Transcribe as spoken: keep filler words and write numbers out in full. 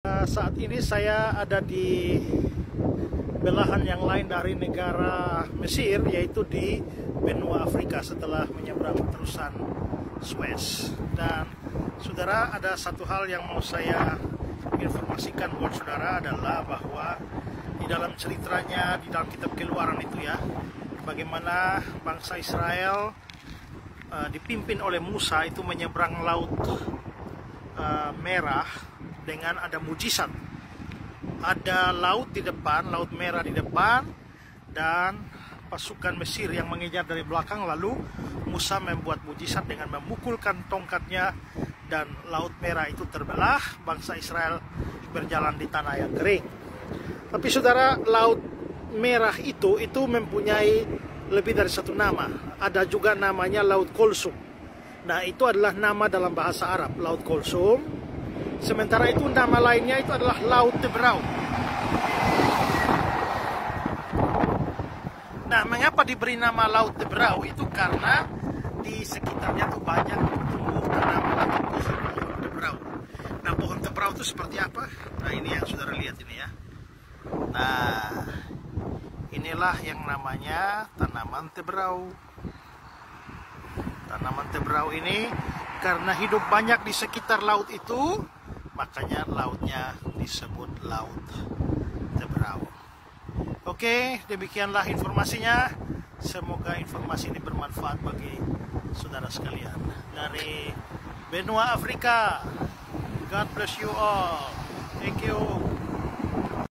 Saat ini saya ada di belahan yang lain dari negara Mesir, yaitu di benua Afrika setelah menyeberang terusan Suez. Dan saudara, ada satu hal yang mau saya informasikan buat saudara adalah bahwa di dalam ceritanya, di dalam kitab Keluaran itu ya, bagaimana bangsa Israel uh, dipimpin oleh Musa itu menyeberang laut uh, merah dengan ada mujizat. Ada laut di depan, laut merah di depan, dan pasukan Mesir yang mengejar dari belakang. Lalu Musa membuat mujizat dengan memukulkan tongkatnya dan laut merah itu terbelah. Bangsa Israel berjalan di tanah yang kering. Tapi saudara, laut merah itu itu mempunyai lebih dari satu nama. Ada juga namanya Laut Kulsum. Nah, itu adalah nama dalam bahasa Arab, Laut Kulsum. Sementara itu nama lainnya itu adalah Laut Teberau. Nah, mengapa diberi nama Laut Teberau? Itu karena di sekitarnya tuh banyak tumbuh tanaman atau pohon teberau. Nah, pohon teberau itu seperti apa? Nah, ini yang saudara lihat ini ya. Nah, inilah yang namanya tanaman teberau. Tanaman teberau ini karena hidup banyak di sekitar laut itu, makanya lautnya disebut Laut Teberau. Oke, demikianlah informasinya. Semoga informasi ini bermanfaat bagi saudara sekalian. Dari benua Afrika, God bless you all. Thank you.